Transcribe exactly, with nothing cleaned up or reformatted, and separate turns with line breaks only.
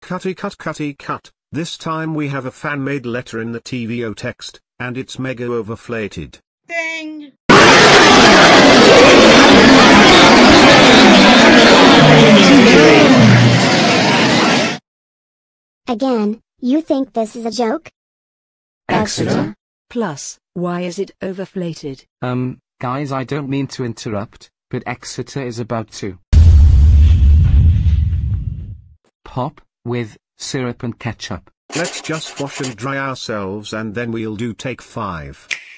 Cutty cut cutty cut. This time we have a fan-made letter in the T V O text, and it's mega overflated.
Ding!
Again, you think this is a joke?
Exeter.
Plus, why is it overflated?
Um, guys, I don't mean to interrupt, but Exeter is about to pop with syrup and ketchup.
Let's just wash and dry ourselves and then we'll do take five.